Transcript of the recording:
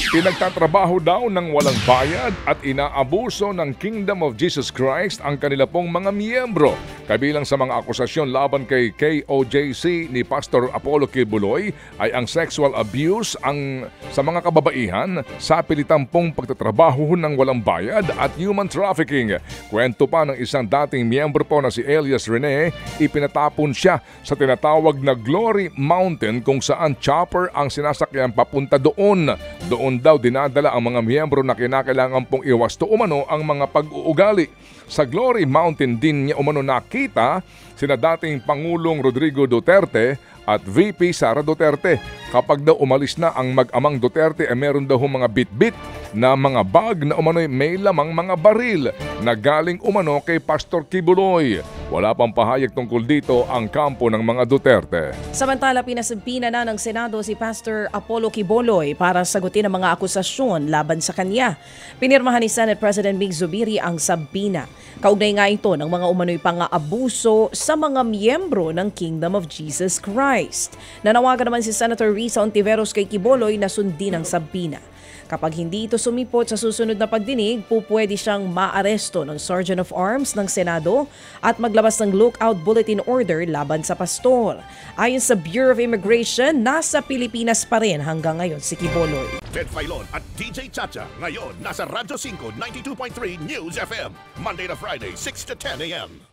Pinagtatrabaho daw ng walang bayad at inaabuso ng Kingdom of Jesus Christ ang kanila pong mga miyembro. Kabilang sa mga akusasyon laban kay KOJC ni Pastor Apollo Kibuloy ay ang sexual abuse sa mga kababaihan, sa pilitampong pagtatrabaho ng walang bayad at human trafficking. Kwento pa ng isang dating miyembro po na si Elias Rene, ipinatapon siya sa tinatawag na Glory Mountain kung saan chopper ang sinasakyan papunta doon. Doon daw dinadala ang mga miyembro na kinakailangan pong iwasto umano ang mga pag-uugali. Sa Glory Mountain din niya umano nakita sina dating Pangulong Rodrigo Duterte at VP Sara Duterte. Kapag daw umalis na ang mag-amang Duterte, meron daw mga bit-bit na mga bag na umano'y may lamang mga baril na galing umano kay Pastor Kibuloy. Wala pang pahayag tungkol dito ang kampo ng mga Duterte. Samantala, pinasampina na ng Senado si Pastor Apollo Kibuloy para sagutin ang mga akusasyon laban sa kanya. Pinirmahan ni Senate President Mig Zubiri ang sabina. Kaugnay nga ito ng mga umano'y pang-aabuso sa mga miyembro ng Kingdom of Jesus Christ. Nanawagan naman si Senator Risa Ontiveros kay Kibuloy na sundin ang sabina. Kapag hindi ito sumipot sa susunod na pagdinig, pupwede siyang maaresto ng Sergeant of Arms ng Senado at maglabas ng lookout bulletin order laban sa pastor. Ayon sa Bureau of Immigration, nasa Pilipinas pa rin hanggang ngayon si Kibuloy. Ted Filon at DJ Chacha ngayon nasa Radyo 5 92.3 News FM Monday to Friday 6 to 10 a.m.